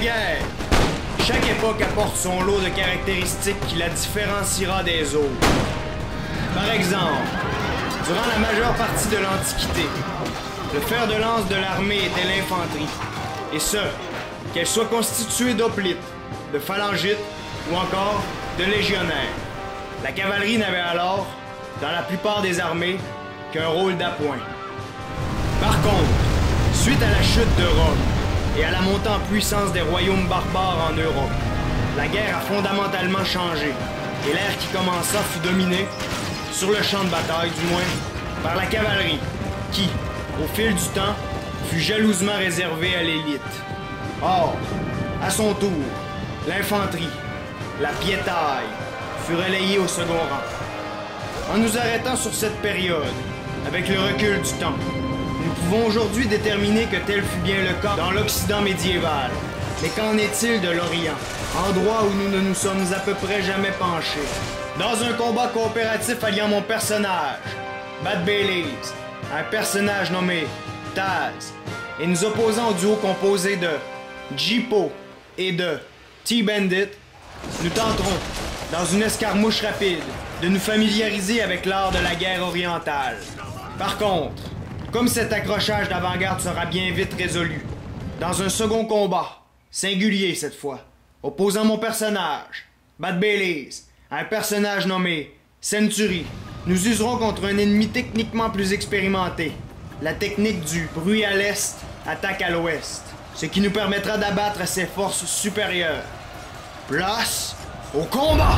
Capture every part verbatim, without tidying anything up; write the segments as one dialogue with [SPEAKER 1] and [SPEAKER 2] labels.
[SPEAKER 1] guerre. Chaque époque apporte son lot de caractéristiques qui la différenciera des autres. Par exemple, durant la majeure partie de l'Antiquité, le fer de lance de l'armée était l'infanterie. Et ce, qu'elle soit constituée d'hoplites, de phalangites ou encore de légionnaires. La cavalerie n'avait alors, dans la plupart des armées, qu'un rôle d'appoint. Par contre, suite à la chute de Rome et à la montée en puissance des royaumes barbares en Europe, la guerre a fondamentalement changé et l'ère qui commença fut dominée, sur le champ de bataille du moins, par la cavalerie, qui, au fil du temps, fut jalousement réservée à l'élite. Or, à son tour, l'infanterie, la piétaille, fut relayée au second rang. En nous arrêtant sur cette période, avec le recul du temps, nous pouvons aujourd'hui déterminer que tel fut bien le cas dans l'Occident médiéval. Mais qu'en est-il de l'Orient, endroit où nous ne nous sommes à peu près jamais penchés? Dans un combat coopératif alliant mon personnage, Bad Baileys, un personnage nommé Taz, et nous opposant au duo composé de Jipo et de T-Bandit, nous tenterons, dans une escarmouche rapide, de nous familiariser avec l'art de la guerre orientale. Par contre, comme cet accrochage d'avant-garde sera bien vite résolu, dans un second combat, singulier cette fois, opposant mon personnage, Bad Baileys, à un personnage nommé Century, nous userons contre un ennemi techniquement plus expérimenté, la technique du bruit à l'est, attaque à l'ouest, ce qui nous permettra d'abattre ses forces supérieures. Place au combat!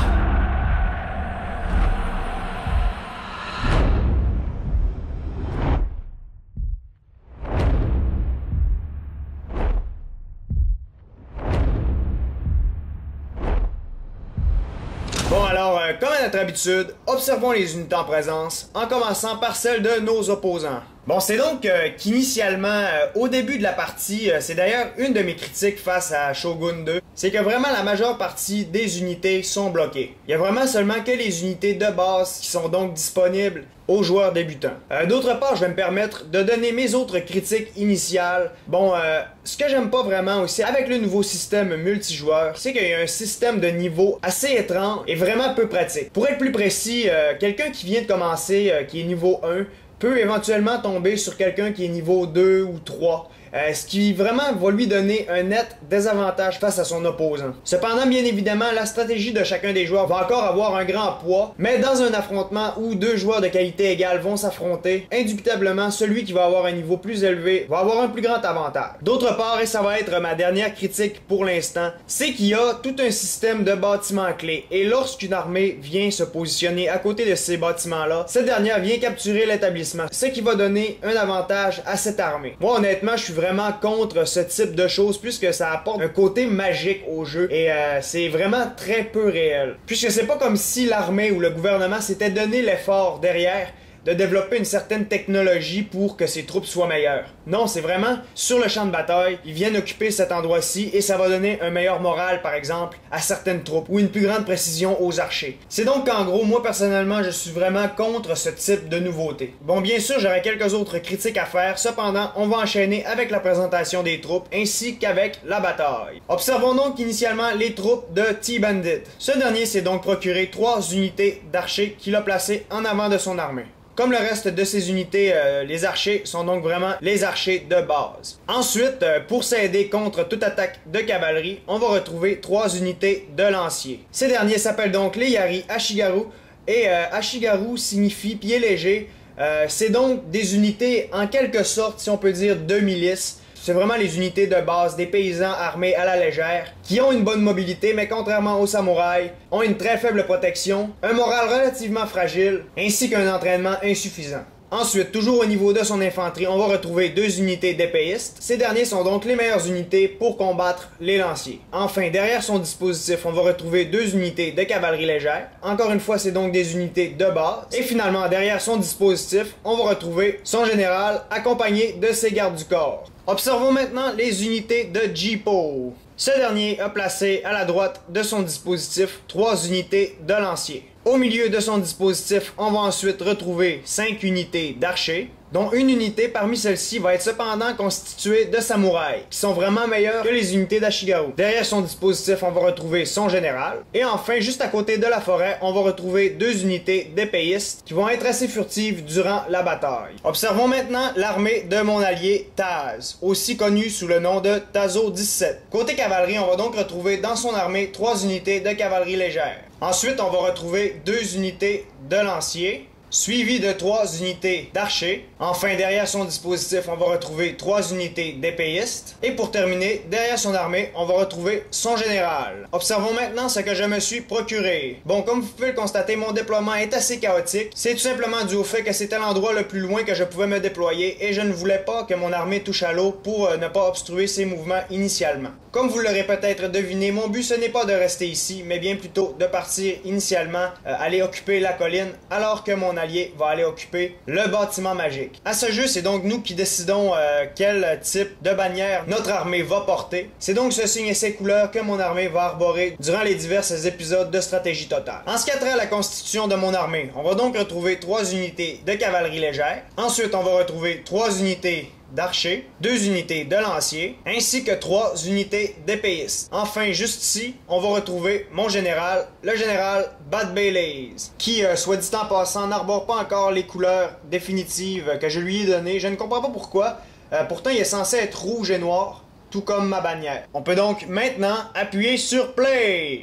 [SPEAKER 1] Bon alors, euh, comme à notre habitude, observons les unités en présence, en commençant par celle de nos opposants. Bon, c'est donc euh, qu'initialement, euh, au début de la partie, euh, c'est d'ailleurs une de mes critiques face à Shogun deux, c'est que vraiment la majeure partie des unités sont bloquées. Il y a vraiment seulement que les unités de base qui sont donc disponibles aux joueurs débutants. Euh, D'autre part, je vais me permettre de donner mes autres critiques initiales. Bon, euh, ce que j'aime pas vraiment aussi avec le nouveau système multijoueur, c'est qu'il y a un système de niveau assez étrange et vraiment peu pratique. Pour être plus précis, euh, quelqu'un qui vient de commencer, euh, qui est niveau un, peut éventuellement tomber sur quelqu'un qui est niveau deux ou trois. Euh, ce qui vraiment va lui donner un net désavantage face à son opposant. Cependant, bien évidemment, la stratégie de chacun des joueurs va encore avoir un grand poids, mais dans un affrontement où deux joueurs de qualité égale vont s'affronter, indubitablement, celui qui va avoir un niveau plus élevé va avoir un plus grand avantage. D'autre part, et ça va être ma dernière critique pour l'instant, c'est qu'il y a tout un système de bâtiments clés, et lorsqu'une armée vient se positionner à côté de ces bâtiments-là, cette dernière vient capturer l'établissement, ce qui va donner un avantage à cette armée. Moi, honnêtement, je suis vraiment contre ce type de choses puisque ça apporte un côté magique au jeu et euh, c'est vraiment très peu réel. Puisque c'est pas comme si l'armée ou le gouvernement s'était donné l'effort derrière de développer une certaine technologie pour que ses troupes soient meilleures. Non, c'est vraiment sur le champ de bataille, ils viennent occuper cet endroit-ci et ça va donner un meilleur moral, par exemple, à certaines troupes ou une plus grande précision aux archers. C'est donc qu'en gros, moi personnellement, je suis vraiment contre ce type de nouveauté. Bon, bien sûr, j'aurais quelques autres critiques à faire, cependant, on va enchaîner avec la présentation des troupes ainsi qu'avec la bataille. Observons donc initialement les troupes de T-Bandit. Ce dernier s'est donc procuré trois unités d'archers qu'il a placées en avant de son armée. Comme le reste de ces unités, euh, les archers sont donc vraiment les archers de base. Ensuite, euh, pour s'aider contre toute attaque de cavalerie, on va retrouver trois unités de lanciers. Ces derniers s'appellent donc les Yari Ashigaru, et euh, Ashigaru signifie pied léger. Euh, C'est donc des unités en quelque sorte, si on peut dire, de milice. C'est vraiment les unités de base des paysans armés à la légère, qui ont une bonne mobilité, mais contrairement aux samouraïs, ont une très faible protection, un moral relativement fragile, ainsi qu'un entraînement insuffisant. Ensuite, toujours au niveau de son infanterie, on va retrouver deux unités d'épéistes. Ces derniers sont donc les meilleures unités pour combattre les lanciers. Enfin, derrière son dispositif, on va retrouver deux unités de cavalerie légère. Encore une fois, c'est donc des unités de base. Et finalement, derrière son dispositif, on va retrouver son général accompagné de ses gardes du corps. Observons maintenant les unités de Jipo. Ce dernier a placé à la droite de son dispositif trois unités de lanciers. Au milieu de son dispositif, on va ensuite retrouver cinq unités d'archers. dont une unité parmi celles-ci va être cependant constituée de samouraïs, qui sont vraiment meilleurs que les unités d'Ashigaru. Derrière son dispositif, on va retrouver son général. Et enfin, juste à côté de la forêt, on va retrouver deux unités d'épéistes qui vont être assez furtives durant la bataille. Observons maintenant l'armée de mon allié Taz, aussi connu sous le nom de Tazo dix-sept. Côté cavalerie, on va donc retrouver dans son armée trois unités de cavalerie légère. Ensuite, on va retrouver deux unités de lanciers, suivi de trois unités d'archers. Enfin, derrière son dispositif, on va retrouver trois unités d'épéistes. Et pour terminer, derrière son armée, on va retrouver son général. Observons maintenant ce que je me suis procuré. Bon, comme vous pouvez le constater, mon déploiement est assez chaotique. C'est tout simplement dû au fait que c'était l'endroit le plus loin que je pouvais me déployer et je ne voulais pas que mon armée touche à l'eau pour euh, ne pas obstruer ses mouvements initialement. Comme vous l'aurez peut-être deviné, mon but ce n'est pas de rester ici, mais bien plutôt de partir initialement, euh, aller occuper la colline, alors que mon allié va aller occuper le bâtiment magique. À ce jeu, c'est donc nous qui décidons euh, quel type de bannière notre armée va porter. C'est donc ce signe et ces couleurs que mon armée va arborer durant les divers épisodes de stratégie totale. En ce qui a trait à la constitution de mon armée, on va donc retrouver trois unités de cavalerie légère. Ensuite, on va retrouver trois unités d'archers, deux unités de lanciers, ainsi que trois unités d'épéistes. Enfin, juste ici, on va retrouver mon général, le général Bad Baileys, qui, euh, soit dit en passant, n'arbore pas encore les couleurs définitives que je lui ai données. Je ne comprends pas pourquoi. Euh, pourtant, il est censé être rouge et noir, tout comme ma bannière. On peut donc maintenant appuyer sur Play.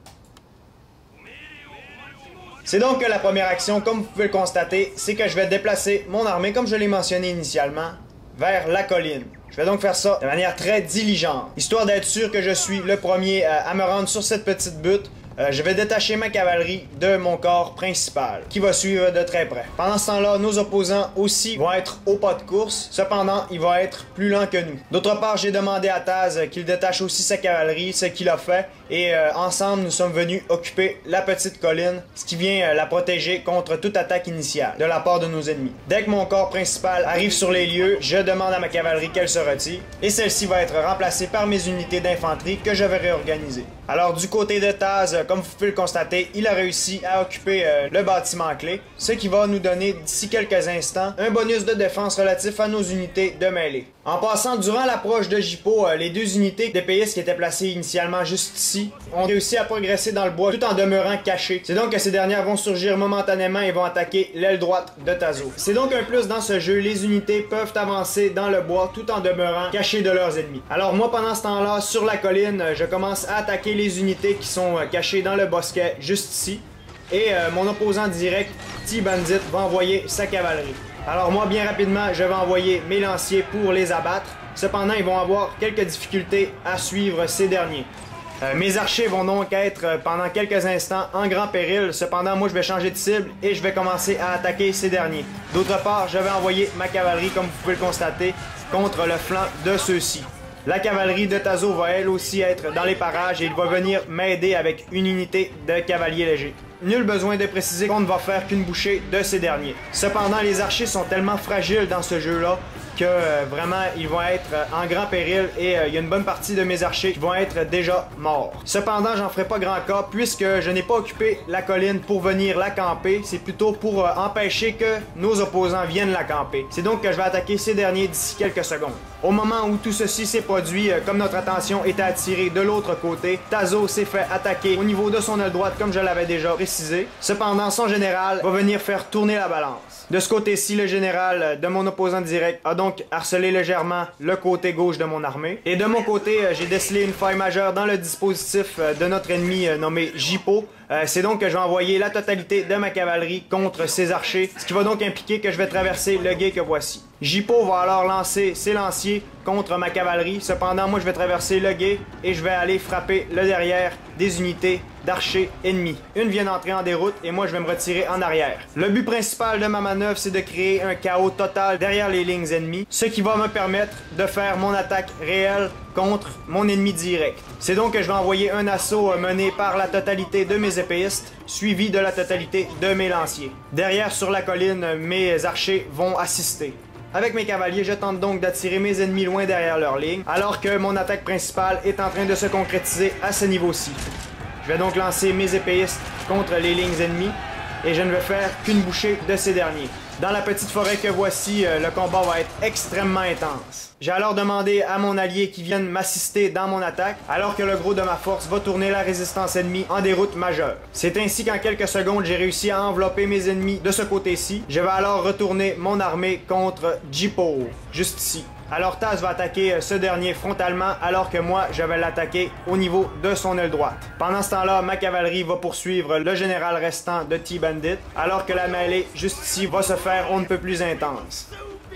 [SPEAKER 1] C'est donc que la première action, comme vous pouvez le constater, c'est que je vais déplacer mon armée, comme je l'ai mentionné initialement, vers la colline. Je vais donc faire ça de manière très diligente, histoire d'être sûr que je suis le premier à me rendre sur cette petite butte. Euh, je vais détacher ma cavalerie de mon corps principal, qui va suivre de très près. Pendant ce temps-là, nos opposants aussi vont être au pas de course, cependant, il va être plus lent que nous. D'autre part, j'ai demandé à Taz qu'il détache aussi sa cavalerie, ce qu'il a fait, et euh, ensemble, nous sommes venus occuper la petite colline, ce qui vient euh, la protéger contre toute attaque initiale de la part de nos ennemis. Dès que mon corps principal arrive sur les lieux, je demande à ma cavalerie qu'elle se retire, et celle-ci va être remplacée par mes unités d'infanterie que je vais réorganiser. Alors, du côté de Taz, comme vous pouvez le constater, il a réussi à occuper euh, le bâtiment clé, ce qui va nous donner d'ici quelques instants un bonus de défense relatif à nos unités de mêlée. En passant, durant l'approche de Jippo, euh, les deux unités d'épéistes qui étaient placées initialement juste ici ont réussi à progresser dans le bois tout en demeurant cachées. C'est donc que ces dernières vont surgir momentanément et vont attaquer l'aile droite de Tazo. C'est donc un plus dans ce jeu, les unités peuvent avancer dans le bois tout en demeurant cachées de leurs ennemis. Alors moi, pendant ce temps-là, sur la colline, je commence à attaquer les unités qui sont euh, cachées dans le bosquet juste ici. Et euh, mon opposant direct, T-Bandit, va envoyer sa cavalerie. Alors moi, bien rapidement, je vais envoyer mes lanciers pour les abattre. Cependant, ils vont avoir quelques difficultés à suivre ces derniers. Euh, mes archers vont donc être euh, pendant quelques instants en grand péril. Cependant, moi, je vais changer de cible et je vais commencer à attaquer ces derniers. D'autre part, je vais envoyer ma cavalerie, comme vous pouvez le constater, contre le flanc de ceux-ci. La cavalerie de Tazo va elle aussi être dans les parages et il va venir m'aider avec une unité de cavaliers légers. Nul besoin de préciser qu'on ne va faire qu'une bouchée de ces derniers. Cependant, les archers sont tellement fragiles dans ce jeu-là que euh, vraiment ils vont être euh, en grand péril et il euh, y a une bonne partie de mes archers qui vont être déjà morts. Cependant, j'en ferai pas grand cas puisque je n'ai pas occupé la colline pour venir la camper, c'est plutôt pour euh, empêcher que nos opposants viennent la camper. C'est donc que je vais attaquer ces derniers d'ici quelques secondes. Au moment où tout ceci s'est produit, euh, comme notre attention était attirée de l'autre côté, Tazo s'est fait attaquer au niveau de son aile droite comme je l'avais déjà précisé. Cependant, son général va venir faire tourner la balance. De ce côté-ci, le général de mon opposant direct a donc harcelé légèrement le côté gauche de mon armée. Et de mon côté, j'ai décelé une faille majeure dans le dispositif de notre ennemi nommé Jippo. Euh, c'est donc que je vais envoyer la totalité de ma cavalerie contre ces archers, ce qui va donc impliquer que je vais traverser le gué que voici. Jippo va alors lancer ses lanciers contre ma cavalerie. Cependant, moi, je vais traverser le gué et je vais aller frapper le derrière des unités d'archers ennemis. Une vient d'entrer en déroute et moi, je vais me retirer en arrière. Le but principal de ma manœuvre, c'est de créer un chaos total derrière les lignes ennemies, ce qui va me permettre de faire mon attaque réelle contre mon ennemi direct. C'est donc que je vais envoyer un assaut mené par la totalité de mes épéistes, suivi de la totalité de mes lanciers. Derrière, sur la colline, mes archers vont assister. Avec mes cavaliers, je tente donc d'attirer mes ennemis loin derrière leur ligne, alors que mon attaque principale est en train de se concrétiser à ce niveau-ci. Je vais donc lancer mes épéistes contre les lignes ennemies, et je ne vais faire qu'une bouchée de ces derniers. Dans la petite forêt que voici, euh, le combat va être extrêmement intense. J'ai alors demandé à mon allié qui vienne m'assister dans mon attaque, alors que le gros de ma force va tourner la résistance ennemie en déroute majeure. C'est ainsi qu'en quelques secondes, j'ai réussi à envelopper mes ennemis de ce côté-ci. Je vais alors retourner mon armée contre Jippo, juste ici. Alors Taz va attaquer ce dernier frontalement, alors que moi, je vais l'attaquer au niveau de son aile droite. Pendant ce temps-là, ma cavalerie va poursuivre le général restant de T-Bandit, alors que la mêlée, juste ici, va se faire on ne peut plus intense.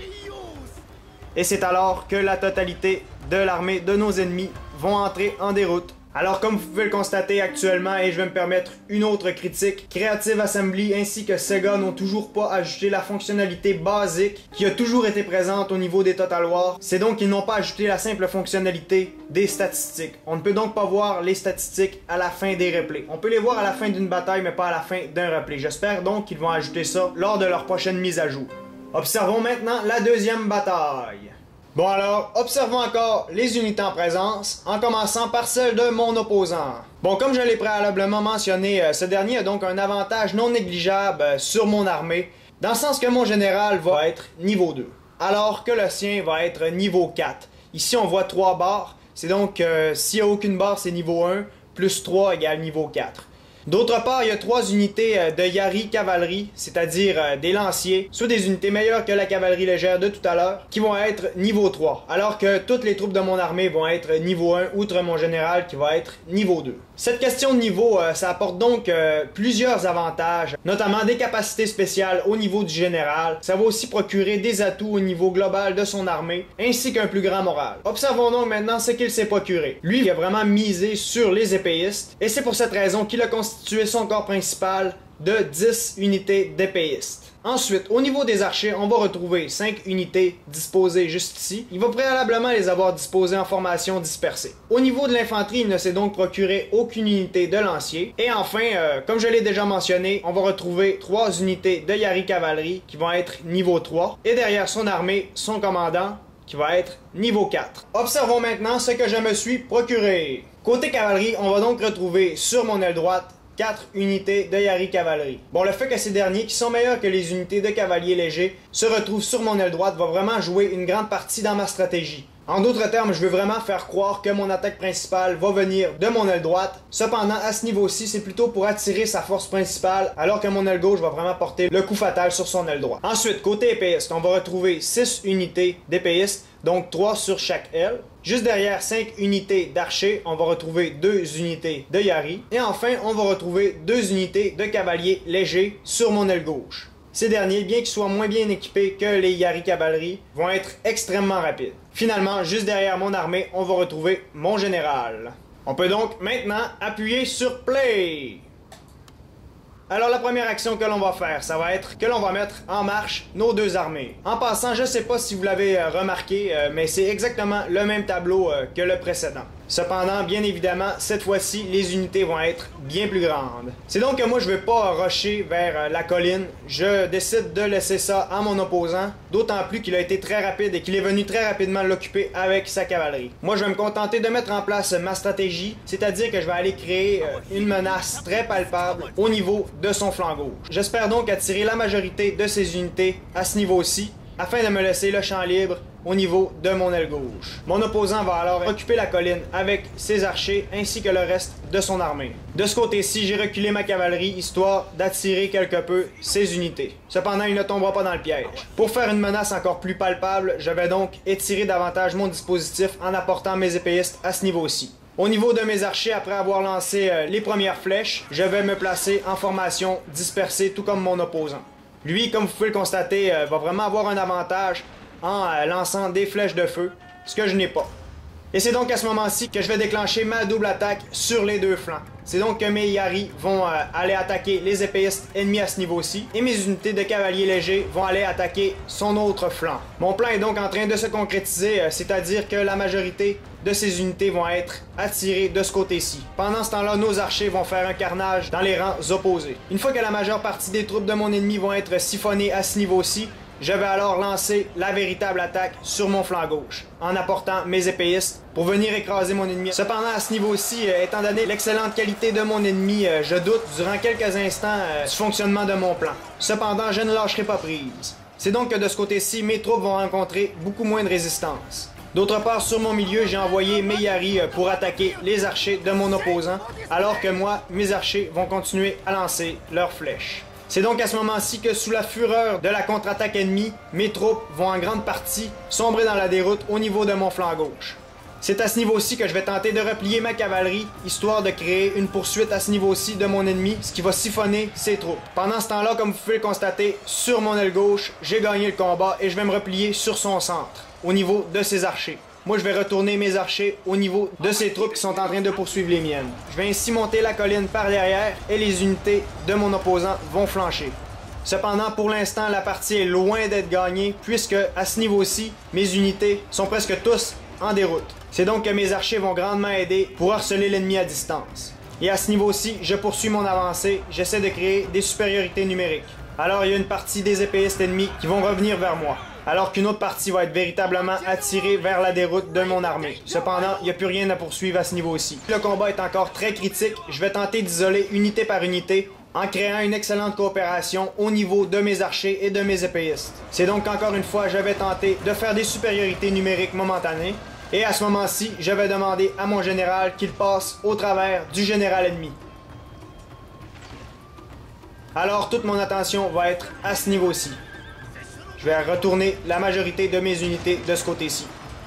[SPEAKER 1] Et c'est alors que la totalité de l'armée de nos ennemis vont entrer en déroute. Alors comme vous pouvez le constater actuellement, et je vais me permettre une autre critique, Creative Assembly ainsi que Sega n'ont toujours pas ajouté la fonctionnalité basique qui a toujours été présente au niveau des Total War. C'est donc qu'ils n'ont pas ajouté la simple fonctionnalité des statistiques. On ne peut donc pas voir les statistiques à la fin des replays. On peut les voir à la fin d'une bataille mais pas à la fin d'un replay. J'espère donc qu'ils vont ajouter ça lors de leur prochaine mise à jour. Observons maintenant la deuxième bataille. Bon alors, observons encore les unités en présence, en commençant par celle de mon opposant. Bon, comme je l'ai préalablement mentionné, ce dernier a donc un avantage non négligeable sur mon armée, dans le sens que mon général va être niveau deux, alors que le sien va être niveau quatre. Ici, on voit trois barres, c'est donc, euh, s'il n'y a aucune barre, c'est niveau un, plus trois égale niveau quatre. D'autre part, il y a trois unités de Yari cavalerie, c'est-à-dire des lanciers, soit des unités meilleures que la cavalerie légère de tout à l'heure, qui vont être niveau trois, alors que toutes les troupes de mon armée vont être niveau un, outre mon général qui va être niveau deux. Cette question de niveau, ça apporte donc euh, plusieurs avantages, notamment des capacités spéciales au niveau du général. Ça va aussi procurer des atouts au niveau global de son armée, ainsi qu'un plus grand moral. Observons donc maintenant ce qu'il s'est procuré. Lui, il a vraiment misé sur les épéistes, et c'est pour cette raison qu'il a constitué son corps principal de dix unités d'épéistes. Ensuite, au niveau des archers, on va retrouver cinq unités disposées juste ici. Il va préalablement les avoir disposées en formation dispersée. Au niveau de l'infanterie, il ne s'est donc procuré aucune unité de lancier. Et enfin, euh, comme je l'ai déjà mentionné, on va retrouver trois unités de Yari cavalerie qui vont être niveau trois. Et derrière son armée, son commandant qui va être niveau quatre. Observons maintenant ce que je me suis procuré. Côté cavalerie, on va donc retrouver sur mon aile droite quatre unités de Yari cavalerie. Bon, le fait que ces derniers, qui sont meilleurs que les unités de cavaliers légers, se retrouvent sur mon aile droite va vraiment jouer une grande partie dans ma stratégie. En d'autres termes, je veux vraiment faire croire que mon attaque principale va venir de mon aile droite. Cependant, à ce niveau-ci, c'est plutôt pour attirer sa force principale, alors que mon aile gauche va vraiment porter le coup fatal sur son aile droite. Ensuite, côté épéiste, on va retrouver six unités d'épéistes, donc trois sur chaque aile. Juste derrière cinq unités d'archers, on va retrouver deux unités de Yari. Et enfin, on va retrouver deux unités de cavaliers légers sur mon aile gauche. Ces derniers, bien qu'ils soient moins bien équipés que les Yari cavalerie, vont être extrêmement rapides. Finalement, juste derrière mon armée, on va retrouver mon général. On peut donc maintenant appuyer sur Play. Alors la première action que l'on va faire, ça va être que l'on va mettre en marche nos deux armées. En passant, je ne sais pas si vous l'avez euh, remarqué, euh, mais c'est exactement le même tableau euh, que le précédent. Cependant, bien évidemment, cette fois-ci, les unités vont être bien plus grandes. C'est donc que moi, je ne vais pas rusher vers euh, la colline. Je décide de laisser ça à mon opposant, d'autant plus qu'il a été très rapide et qu'il est venu très rapidement l'occuper avec sa cavalerie. Moi, je vais me contenter de mettre en place ma stratégie, c'est-à-dire que je vais aller créer euh, une menace très palpable au niveau de son flanc gauche. J'espère donc attirer la majorité de ces unités à ce niveau-ci, afin de me laisser le champ libre au niveau de mon aile gauche. Mon opposant va alors occuper la colline avec ses archers ainsi que le reste de son armée. De ce côté-ci, j'ai reculé ma cavalerie histoire d'attirer quelque peu ses unités. Cependant, il ne tombera pas dans le piège. Pour faire une menace encore plus palpable, je vais donc étirer davantage mon dispositif en apportant mes épéistes à ce niveau-ci. Au niveau de mes archers, après avoir lancé euh, les premières flèches, je vais me placer en formation dispersée tout comme mon opposant. Lui, comme vous pouvez le constater, euh, va vraiment avoir un avantage en euh, lançant des flèches de feu, ce que je n'ai pas. Et c'est donc à ce moment-ci que je vais déclencher ma double attaque sur les deux flancs. C'est donc que mes Yari vont euh, aller attaquer les épéistes ennemis à ce niveau-ci, et mes unités de cavaliers légers vont aller attaquer son autre flanc. Mon plan est donc en train de se concrétiser, euh, c'est-à-dire que la majorité de ces unités vont être attirées de ce côté-ci. Pendant ce temps-là, nos archers vont faire un carnage dans les rangs opposés. Une fois que la majeure partie des troupes de mon ennemi vont être siphonnées à ce niveau-ci, je vais alors lancer la véritable attaque sur mon flanc gauche, en apportant mes épéistes pour venir écraser mon ennemi. Cependant, à ce niveau-ci, euh, étant donné l'excellente qualité de mon ennemi, euh, je doute durant quelques instants euh, du fonctionnement de mon plan. Cependant, je ne lâcherai pas prise. C'est donc que de ce côté-ci, mes troupes vont rencontrer beaucoup moins de résistance. D'autre part, sur mon milieu, j'ai envoyé mes Yari pour attaquer les archers de mon opposant, alors que moi, mes archers vont continuer à lancer leurs flèches. C'est donc à ce moment-ci que, sous la fureur de la contre-attaque ennemie, mes troupes vont en grande partie sombrer dans la déroute au niveau de mon flanc gauche. C'est à ce niveau-ci que je vais tenter de replier ma cavalerie, histoire de créer une poursuite à ce niveau-ci de mon ennemi, ce qui va siphonner ses troupes. Pendant ce temps-là, comme vous pouvez le constater, sur mon aile gauche, j'ai gagné le combat et je vais me replier sur son centre, au niveau de ses archers. Moi, je vais retourner mes archers au niveau de ces troupes qui sont en train de poursuivre les miennes. Je vais ainsi monter la colline par derrière et les unités de mon opposant vont flancher. Cependant, pour l'instant, la partie est loin d'être gagnée, puisque à ce niveau-ci, mes unités sont presque tous en déroute. C'est donc que mes archers vont grandement aider pour harceler l'ennemi à distance. Et à ce niveau-ci, je poursuis mon avancée, j'essaie de créer des supériorités numériques. Alors il y a une partie des épéistes ennemis qui vont revenir vers moi, alors qu'une autre partie va être véritablement attirée vers la déroute de mon armée. Cependant, il n'y a plus rien à poursuivre à ce niveau-ci. Le combat est encore très critique, je vais tenter d'isoler unité par unité, en créant une excellente coopération au niveau de mes archers et de mes épéistes. C'est donc encore une fois, je vais tenter de faire des supériorités numériques momentanées, et à ce moment-ci, je vais demander à mon général qu'il passe au travers du général ennemi. Alors toute mon attention va être à ce niveau-ci. Je vais retourner la majorité de mes unités de ce côté-ci.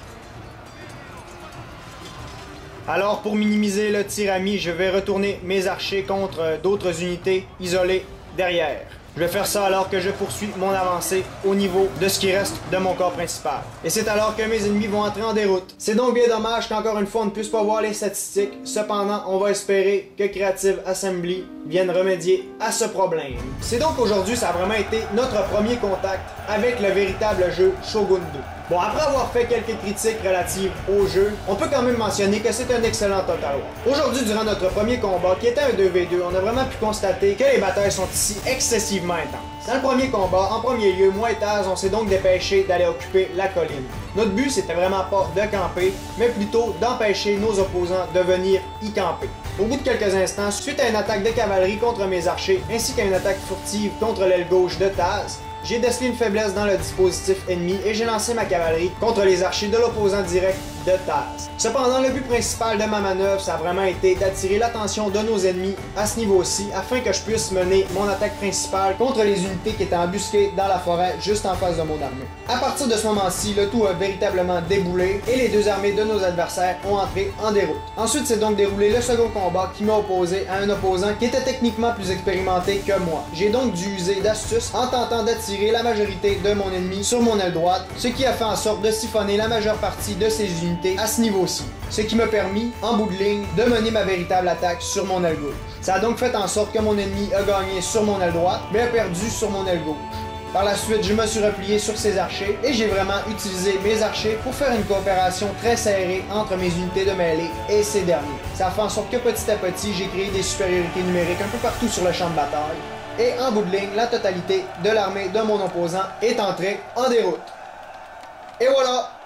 [SPEAKER 1] Alors pour minimiser le tir ami, je vais retourner mes archers contre d'autres unités isolées derrière. Je vais faire ça alors que je poursuis mon avancée au niveau de ce qui reste de mon corps principal. Et c'est alors que mes ennemis vont entrer en déroute. C'est donc bien dommage qu'encore une fois on ne puisse pas voir les statistiques. Cependant, on va espérer que Creative Assembly vienne remédier à ce problème. C'est donc aujourd'hui, ça a vraiment été notre premier contact avec le véritable jeu Shogun deux. Bon, après avoir fait quelques critiques relatives au jeu, on peut quand même mentionner que c'est un excellent Total War. Aujourd'hui, durant notre premier combat, qui était un deux v deux, on a vraiment pu constater que les batailles sont ici excessivement intenses. Dans le premier combat, en premier lieu, moi et Taz, on s'est donc dépêché d'aller occuper la colline. Notre but, c'était vraiment pas de camper, mais plutôt d'empêcher nos opposants de venir y camper. Au bout de quelques instants, suite à une attaque de cavalerie contre mes archers, ainsi qu'à une attaque furtive contre l'aile gauche de Taz, j'ai décelé une faiblesse dans le dispositif ennemi et j'ai lancé ma cavalerie contre les archers de l'opposant direct de Taz. Cependant, le but principal de ma manœuvre, ça a vraiment été d'attirer l'attention de nos ennemis à ce niveau-ci, afin que je puisse mener mon attaque principale contre les unités qui étaient embusquées dans la forêt juste en face de mon armée. À partir de ce moment-ci, le tout a véritablement déboulé et les deux armées de nos adversaires ont entré en déroute. Ensuite, c'est donc déroulé le second combat qui m'a opposé à un opposant qui était techniquement plus expérimenté que moi. J'ai donc dû user d'astuces en tentant d'attirer la majorité de mon ennemi sur mon aile droite, ce qui a fait en sorte de siphonner la majeure partie de ses unités à ce niveau-ci, ce qui m'a permis, en bout de ligne, de mener ma véritable attaque sur mon aile gauche. Ça a donc fait en sorte que mon ennemi a gagné sur mon aile droite, mais a perdu sur mon aile gauche. Par la suite, je me suis replié sur ses archers et j'ai vraiment utilisé mes archers pour faire une coopération très serrée entre mes unités de mêlée et ces derniers. Ça a fait en sorte que petit à petit, j'ai créé des supériorités numériques un peu partout sur le champ de bataille. Et en bout de ligne, la totalité de l'armée de mon opposant est entrée en déroute. Et voilà!